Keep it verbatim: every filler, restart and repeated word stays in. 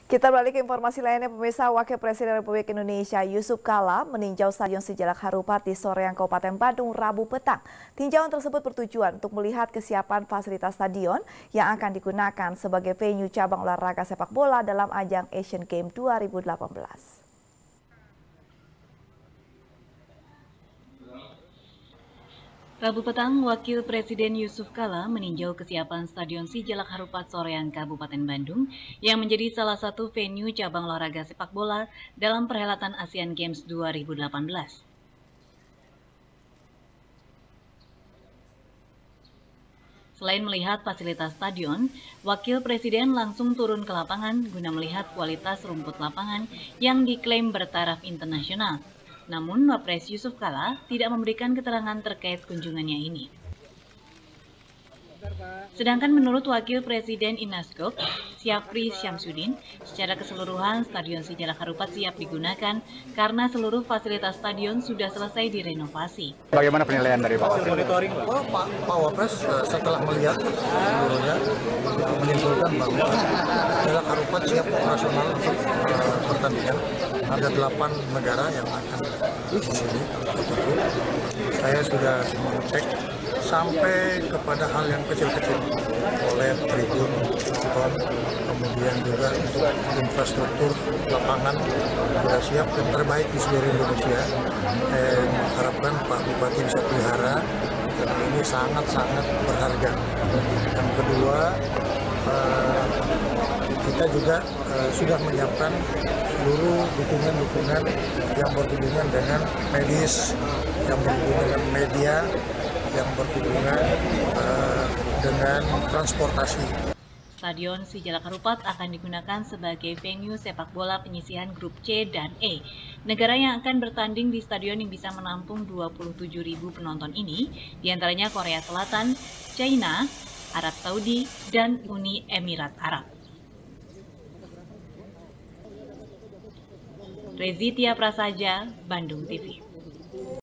Kita beralih ke informasi lainnya, pemirsa. Wakil Presiden Republik Indonesia Yusuf Kala meninjau Stadion Sijalak Harupat di Soreang, Kabupaten Bandung, Rabu petang. Tinjauan tersebut bertujuan untuk melihat kesiapan fasilitas stadion yang akan digunakan sebagai venue cabang olahraga sepak bola dalam ajang Asian Games dua ribu delapan belas. Rabu petang, Wakil Presiden Yusuf Kala meninjau kesiapan Stadion Sijalak Harupat Soreang, Kabupaten Bandung yang menjadi salah satu venue cabang olahraga sepak bola dalam perhelatan Asian Games dua ribu delapan belas. Selain melihat fasilitas stadion, Wakil Presiden langsung turun ke lapangan guna melihat kualitas rumput lapangan yang diklaim bertaraf internasional. Namun, Wapres Yusuf Kala tidak memberikan keterangan terkait kunjungannya ini. Sedangkan menurut Wakil Presiden Inaskop, Syafri Syamsuddin, secara keseluruhan Stadion Sijalak Harupat siap digunakan karena seluruh fasilitas stadion sudah selesai direnovasi. Bagaimana penilaian dari Pak? Monitoring, oh, Pak, Pak Wapres setelah melihat seluruhnya menyimpulkan bahwa Sijalak Harupat siap operasional untuk uh, pertandingan. Ada delapan negara yang akan di sini. Saya sudah mengecek sampai kepada hal yang kecil-kecil, oleh tribun, nonton, kemudian juga untuk infrastruktur lapangan sudah siap dan terbaik di seluruh Indonesia. Eh, harapkan Pak Bupati bisa pelihara, karena ini sangat-sangat berharga. Yang kedua, eh, kita juga eh, sudah menyiapkan seluruh dukungan-dukungan yang berhubungan dengan medis, yang berhubungan dengan media, yang berhubungan uh, dengan transportasi. Stadion Sijalak Harupat akan digunakan sebagai venue sepak bola penyisihan grup C dan E. Negara yang akan bertanding di stadion yang bisa menampung dua puluh tujuh ribu penonton ini, diantaranya Korea Selatan, China, Arab Saudi, dan Uni Emirat Arab. Rezi Tia Prasaja, Bandung T V.